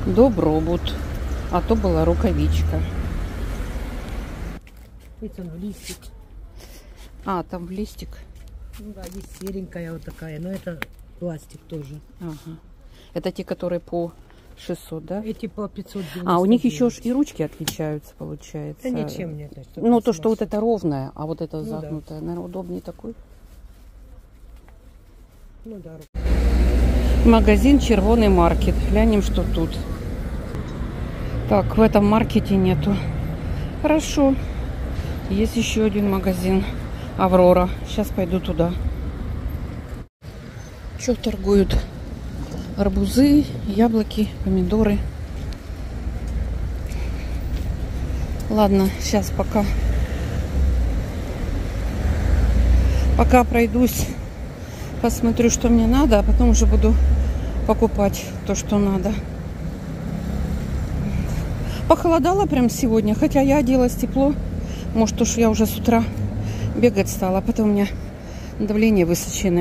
Добробут. А то была рукавичка. Это в листик. А, там в листик. Ну да, есть серенькая вот такая, но это пластик тоже. Ага. Это те, которые по 600, да? Эти по 590. А, у них еще и ручки отличаются, получается. Да ничем нет. Ну, то, что вот это ровное, а вот это ну, загнутое. Да. Наверное, удобнее такой. Ну да. Магазин «Червоный маркет». Глянем, что тут. Так, в этом маркете нету. Хорошо. Есть еще один магазин «Аврора». Сейчас пойду туда. Что торгуют? Арбузы, яблоки, помидоры. Ладно, сейчас пока пройдусь, посмотрю, что мне надо, а потом уже буду покупать то, что надо. Похолодало прям сегодня, хотя я оделась тепло. Может, уж я уже с утра бегать стала, а потом у меня давление высоченное.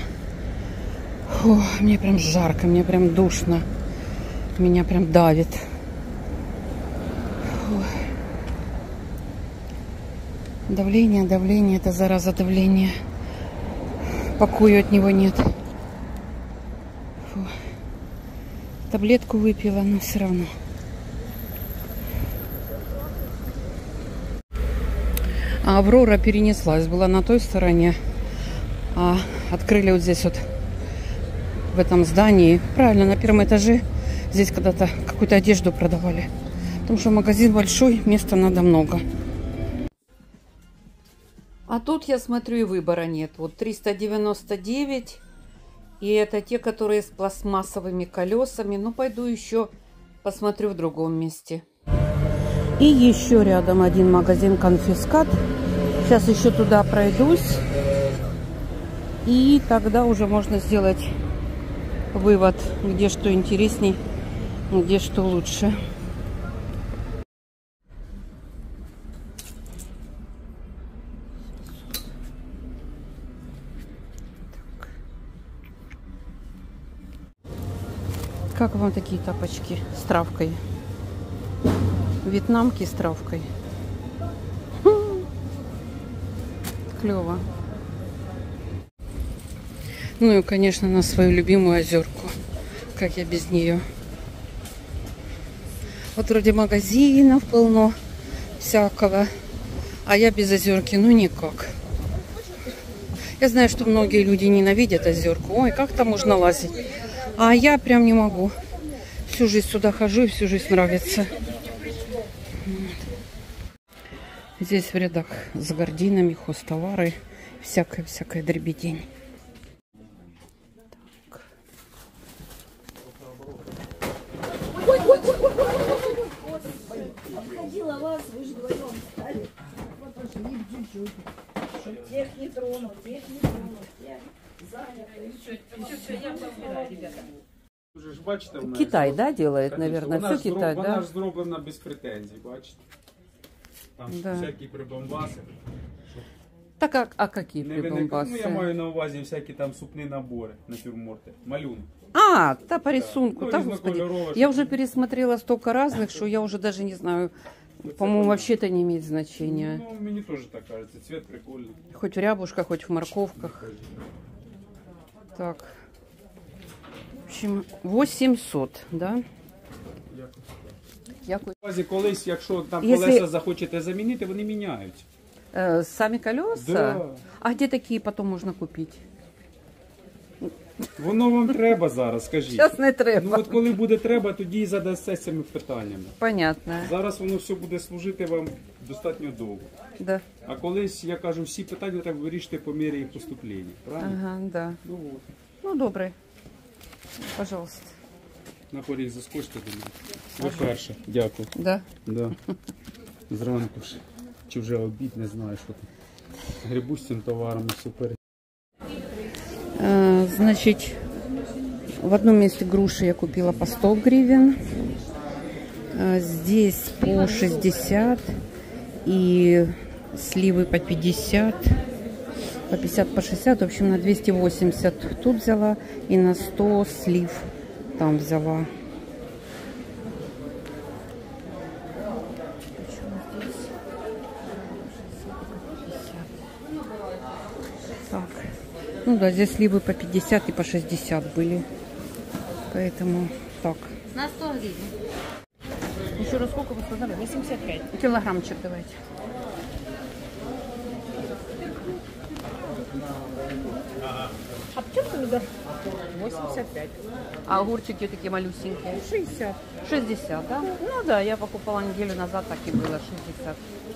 Мне прям жарко, мне прям душно. Меня прям давит. Давление, это зараза давление. Покоя от него нет. Фу. Таблетку выпила, но все равно. А Аврора перенеслась. Была на той стороне. А открыли вот здесь вот, в этом здании. Правильно, на первом этаже. Здесь когда-то какую-то одежду продавали. Потому что магазин большой, места надо много. А тут, я смотрю, и выбора нет. Вот 399. И это те, которые с пластмассовыми колесами. Ну, пойду еще посмотрю в другом месте. И еще рядом один магазин «Конфискат». Сейчас еще туда пройдусь. И тогда уже можно сделать вывод, где что интересней, где что лучше. Как вам такие тапочки с травкой? Вьетнамки с травкой. Клево. Ну и, конечно, на свою любимую озерку. Как я без нее? Вот вроде магазинов полно всякого. А я без озерки, ну никак. Я знаю, что многие люди ненавидят озерку. Ой, как там можно лазить? А я прям не могу. Всю жизнь сюда хожу и всю жизнь нравится. Здесь в рядах с гардинами, хозтовары, всякая дребедень. Так. Обходила вас, вы же вдвоем стали. Вот пошли чуть-чуть. Тех не трону, тех заняты. Все, я разбираю, ребята. Китай, да, делает, наверное, все Китай, да? Вона ж зроблена без претензій, бачите? Там да. всякі прибамбаси. Так, а какие прибамбасы? Ну, я маю на увазі всякі там супні набори, натюрморти, малюнки. А, та по рисунку, Ну, та, господи. разнокольоровые, Я уже пересмотрела столько разных, что я уже даже не знаю, по-моему, вообще это не имеет значения. Ну, мені теж так кажеться, цвет прикольний. Хоть в рябушках, хоть в морковках. Так. В общем, 800, да? В базі колись, якщо там Если- колеса захочете замінити, вони міняються. Сами колеса? Да. А где такие потом можно купить? Воно вам треба зараз, скажіть. Сейчас не треба. Ну от коли буде треба, тоді і задасте цими питаннями. Понятно. Зараз воно все буде служити вам достатньо довго. Да. А колись, я кажу, всі питання треба вирішити по мірі їх поступлення. Правильно? Ага, да. Ну от. Ну, добрый. Пожалуйста. На поріг заскочте до мене. Ви перше. Дякую. Да. Да. Зранку ж. Чи вже обід, не знаю, що там. Грибу з цим товаром і супер. Значит, в одном месте груши я купила по 100 гривен. Здесь по 60. И сливы по 50. По 50, по 60. В общем, на 280 тут взяла. И на 100 слив там взяла. Ну да, здесь сливы по 50 и по 60 были. Поэтому так. На 100 гривен. Еще раз сколько вы сказали? 85. Килограммчик давайте. А почем помидор? 85. А огурчики такие малюсенькие? 60. 60, да? Ну да, я покупала неделю назад, так и было 60.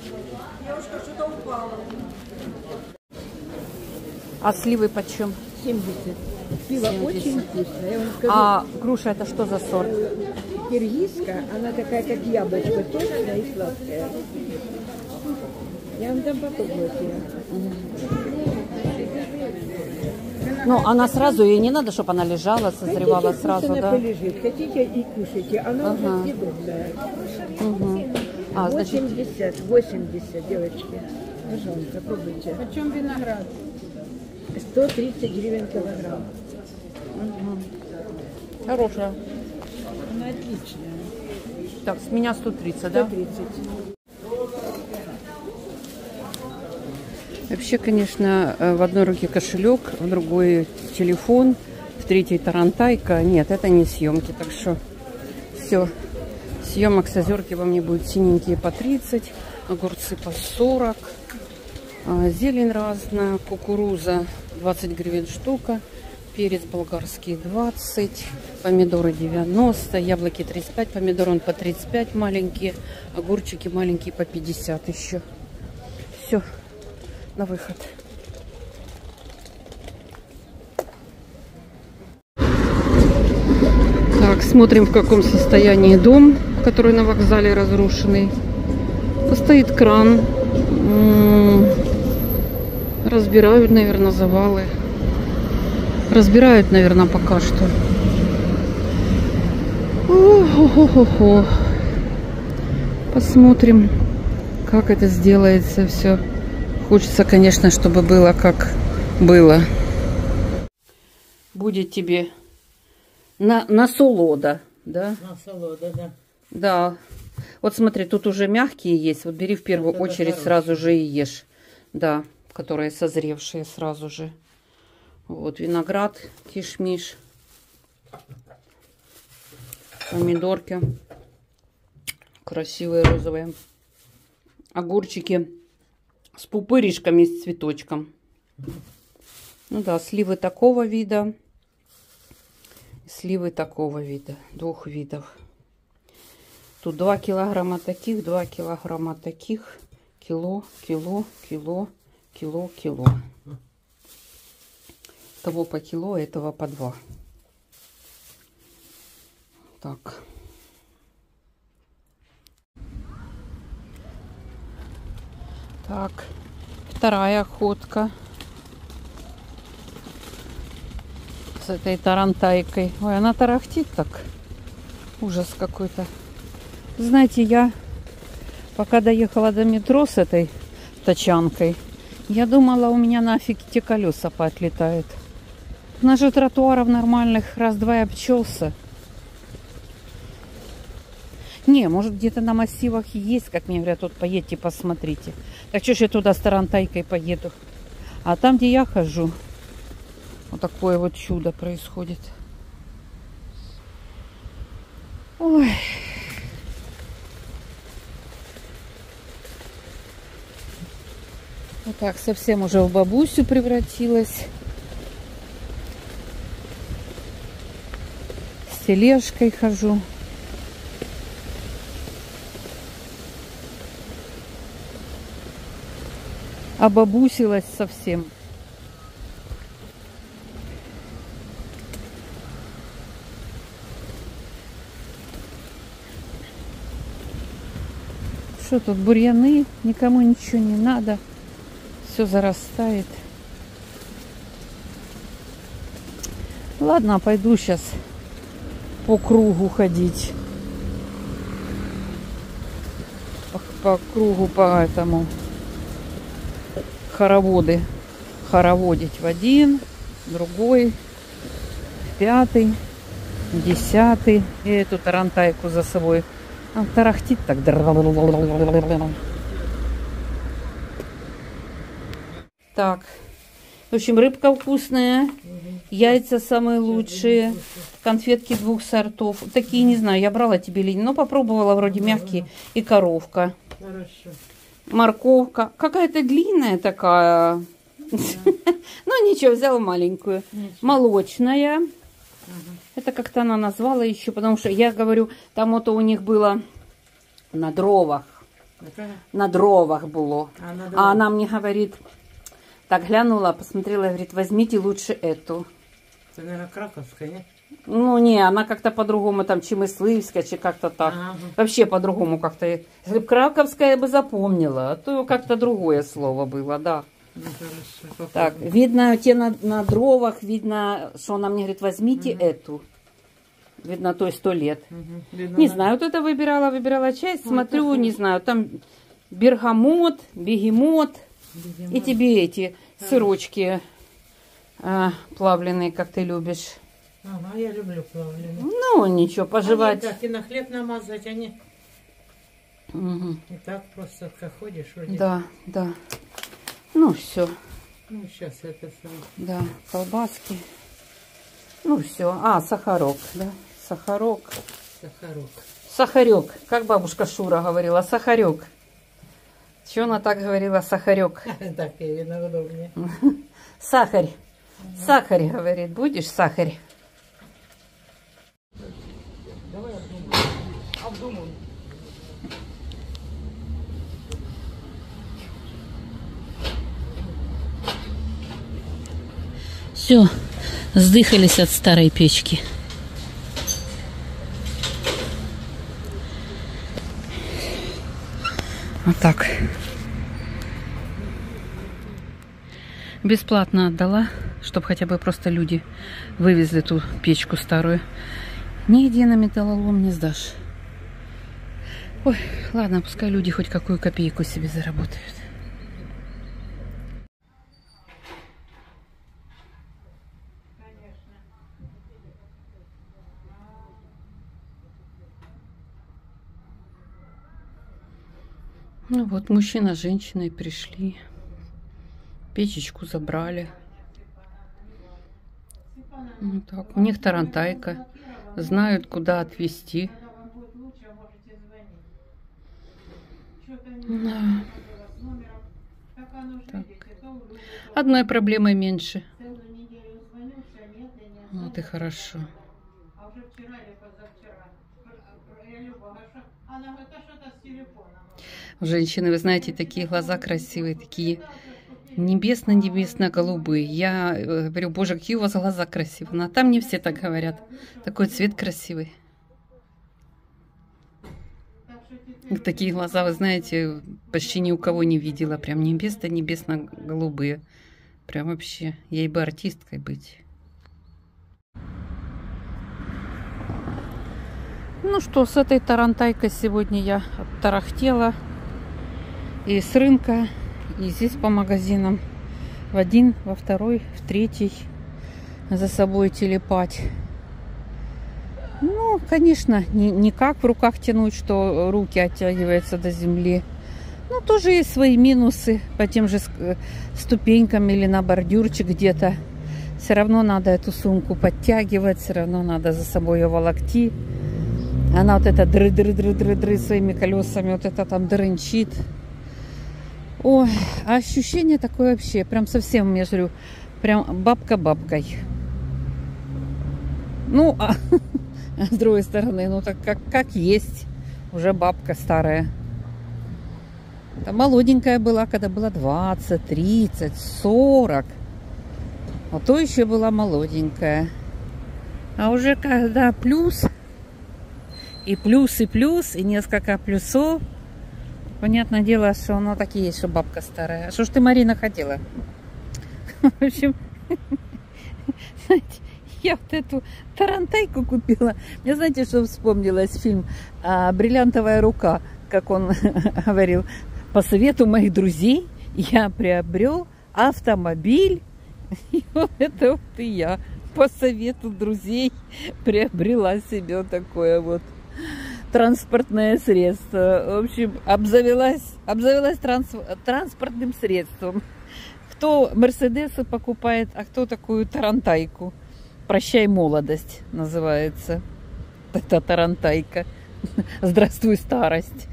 А сливы почем? 70. Пиво 70. очень вкусное. Я вам скажу, А груша это что за сорт? киргизская, она такая, как яблочко, толстая и сладкая. Я вам дам попробовать ее. Ну, она сразу, ей не надо, чтобы она лежала, созревала Хотите, сразу, пусть она да? полежит. Хотите и кушайте. Она Ага. уже съедобная. А, значит, 80, 80, девочки. Пожалуйста, пробуйте. Почем виноград? 130 гривен килограмм. хорошая. Она отличная. Так, с меня 130, да? 130. Вообще, конечно, в одной руке кошелек, в другой телефон, в третьей тарантайка. Нет, это не съемки, так что все. Съемок с озерки вам не будет. Синенькие по 30, огурцы по 40, зелень разная, кукуруза 20 гривен штука, перец болгарский 20, помидоры 90, яблоки 35, помидоры по 35 маленькие, огурчики маленькие по 50 еще. Все. На выход. Так, смотрим, в каком состоянии дом, который на вокзале разрушенный. Стоит кран. Разбирают, наверное, завалы. Разбирают, наверное, пока что. О-хо-хо-хо-хо. Посмотрим, как это сделается все. Хочется, конечно, чтобы было как было. Будет тебе насолода, да? Насолода, да. Да. Вот смотри, тут уже мягкие есть. Вот бери в первую очередь сразу же и ешь. Да, которые созревшие сразу же. Вот виноград, кишмиш, помидорки. Красивые розовые. Огурчики. С пупыришками, с цветочком. Ну да, сливы такого вида. Сливы такого вида. Двух видов. Тут 2 килограмма таких, 2 килограмма таких. Кило, кило, кило, кило, кило. Того по кило, этого по 2. Так. Так, вторая ходка с этой тарантайкой. Ой, она тарахтит так. Ужас какой-то. Знаете, я пока доехала до метро с этой тачанкой, я думала, у меня нафиг те колеса поотлетают. У нас же тротуаров нормальных раз-два и обчелся. Не, может где-то на массивах есть, как мне говорят, тут поедьте, посмотрите. Так что ж я туда с тарантайкой поеду? А там, где я хожу, вот такое вот чудо происходит. Ой. Вот так, совсем уже в бабусю превратилась. С тележкой хожу. Обабусилась совсем. Что тут, бурьяны? Никому ничего не надо. Все зарастает. Ладно, пойду сейчас по кругу ходить. По кругу, по этому. Хороводы. Хороводить в один, другой, в пятый, в 10. И эту тарантайку за собой. Он тарахтит так. Так, В общем, рыбка вкусная, яйца самые лучшие, конфетки 2 сортов. Такие, не знаю, я брала тебе или не, но попробовала, вроде мягкие. И коровка. Хорошо. Морковка. Какая-то длинная такая. Ну, ничего, взяла маленькую. Молочная. Это как-то она назвала еще, потому что я говорю, там вот у них было на дровах. На дровах было. А она мне говорит, так глянула, посмотрела, говорит, возьмите лучше эту. Это, наверное, краковская, нет? Ну, не, она как-то по-другому, там, чемысливская, чи как-то так. Вообще по-другому как-то. Если бы краковская, я бы запомнила, а то как-то другое слово было, да. Ну, хорошо. Так, видно, те на дровах, видно, что она мне говорит, возьмите эту. Видно, то есть 100 лет. Видно, Не знаю, вот это выбирала часть, смотрю, не знаю, там бергамот, бегемот. И тебе эти сырочки плавленые, как ты любишь. Ага, я люблю плавленые. Ну, ничего, пожевать. Они так и на хлеб намазать, они Угу. и так просто как ходишь вроде. Да, да. Ну, все. Ну, сейчас это самое. Да, колбаски. Ну, все. А, сахарок, да? Сахарок. Сахарок. Сахарек. Как бабушка Шура говорила, сахарек. Чего она так говорила, сахарек? Так, и видно удобнее. Сахарь. Сахарь, говорит. Будешь сахарь? Давай обдумаем. Все, сдыхались от старой печки. Вот так. Бесплатно отдала, чтобы хотя бы просто люди вывезли ту печку старую. Нигде на металлолом не сдашь. Ой, ладно, пускай люди хоть какую копейку себе заработают. Ну вот, мужчина с женщиной пришли, печечку забрали. Вот так. У них тарантайка, знают, куда отвезти. Да. Так. Одной проблемой меньше. Вот и хорошо. У женщины, вы знаете, такие глаза красивые, такие небесно-небесно-голубые. Я говорю, боже, какие у вас глаза красивые. А там не все так говорят. Такой цвет красивый. Такие глаза, вы знаете, почти ни у кого не видела. Прям небесно-небесно-голубые. Прям вообще. Ей бы артисткой быть. Ну что, с этой тарантайкой сегодня я оттарахтела. И с рынка, и здесь по магазинам. В один, во второй, в третий. За собой телепать. Ну, конечно, не как в руках тянуть, что руки оттягиваются до земли. Ну, тоже есть свои минусы по тем же ступенькам или на бордюрчик где-то. Все равно надо эту сумку подтягивать, все равно надо за собой ее волокти. Она вот это дры-дры-дры-дры-дры своими колесами, вот это там дрынчит. Ой, а ощущение такое вообще, прям совсем, я говорю, прям бабка бабкой. Ну, а с другой стороны, ну так как есть, уже бабка старая. Там молоденькая была, когда было 20, 30, 40. А то еще была молоденькая. А уже когда плюс, и плюс, и несколько плюсов, понятное дело, что оно так и есть, что бабка старая. Что ж ты, Марина, хотела? В общем, знаете, я вот эту тарантайку купила. Мне, знаете, что вспомнилось? Фильм «Бриллиантовая рука», как он говорил. По совету моих друзей я приобрел автомобиль. И вот это вот и я по совету друзей приобрела себе такое вот транспортное средство. В общем, обзавелась транспортным средством. Кто Мерседесы покупает, а кто такую тарантайку. «Прощай, молодость» называется. Это тарантайка. Здравствуй, старость.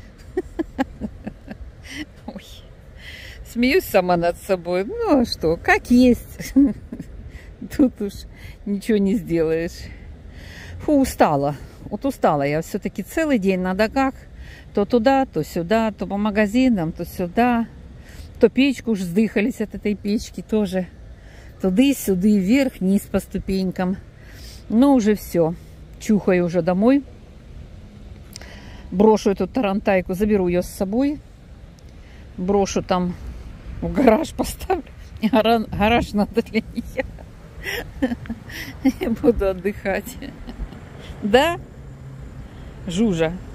Ой. Смеюсь сама над собой. Ну, а что, как есть. Тут уж ничего не сделаешь. Фу, устала. Вот устала я все-таки целый день на ногах. То туда, то сюда, то по магазинам, то сюда. То печку уж вздыхались от этой печки тоже. Туды-сюды, вверх-вниз по ступенькам. Но уже все. Чухаю уже домой. Брошу эту тарантайку, заберу ее с собой. Брошу там в гараж, поставлю. Гараж надо для нее. Я буду отдыхать. Да, Жужа?